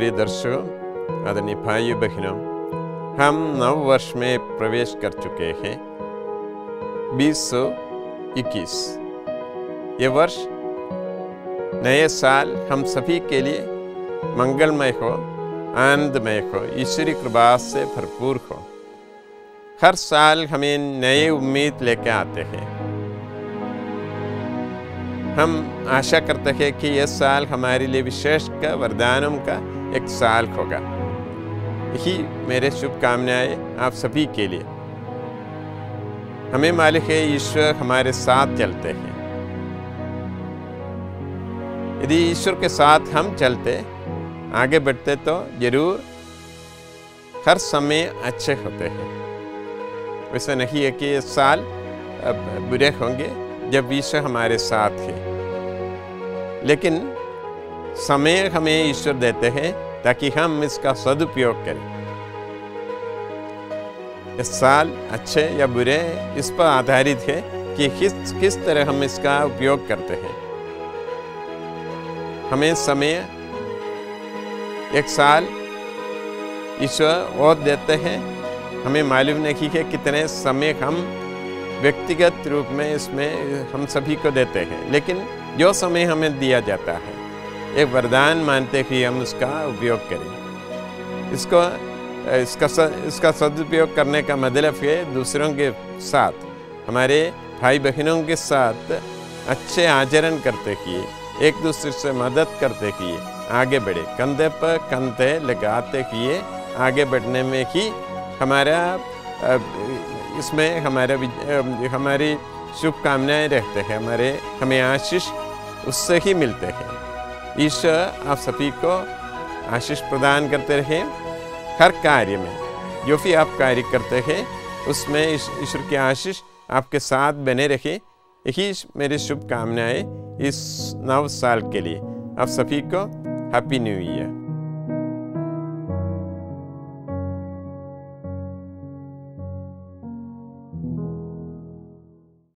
प्रिय दर्शकों, आदरणीय भाइयों बहनों, हम नव वर्ष में प्रवेश कर चुके हैं 2021। ये वर्ष, नए साल हम सभी के लिए मंगलमय हो, आनंदमय हो, ईश्वरी कृपा से भरपूर हो। हर साल हमें नए उम्मीद लेके आते हैं। हम आशा करते हैं कि यह साल हमारे लिए विशेष का वरदानों का एक साल होगा। यही मेरे शुभकामनाएं आप सभी के लिए। हमें मालूम है ईश्वर हमारे साथ चलते हैं। यदि ईश्वर के साथ हम चलते, आगे बढ़ते तो जरूर हर समय अच्छे होते हैं। वैसा नहीं है कि ये साल बुरे होंगे जब ईश्वर हमारे साथ है, लेकिन समय हमें ईश्वर देते हैं ताकि हम इसका सदुपयोग करें। इस साल अच्छे या बुरे इस पर आधारित है कि किस तरह हम इसका उपयोग करते हैं। हमें समय, एक साल ईश्वर और देते हैं। हमें मालूम नहीं है कितने समय हम व्यक्तिगत रूप में इसमें हम सभी को देते हैं, लेकिन जो समय हमें दिया जाता है एक वरदान मानते हुए हम उसका उपयोग करें। इसका सदुपयोग करने का मतलब है दूसरों के साथ, हमारे भाई बहनों के साथ अच्छे आचरण करते हुए, एक दूसरे से मदद करते हुए आगे बढ़े, कंधे पर कंधे लगाते हुए आगे बढ़ने में ही हमारा इसमें हमारी शुभकामनाएं रहते हैं। हमें आशीष उससे ही मिलते हैं। ईश्वर आप सभी को आशीष प्रदान करते रहे। हर कार्य में जो भी आप कार्य करते हैं उसमें ईश्वर की आशीष आपके साथ बने रहे। यही मेरी शुभकामनाएं इस नव साल के लिए। आप सभी को हैप्पी न्यू ईयर।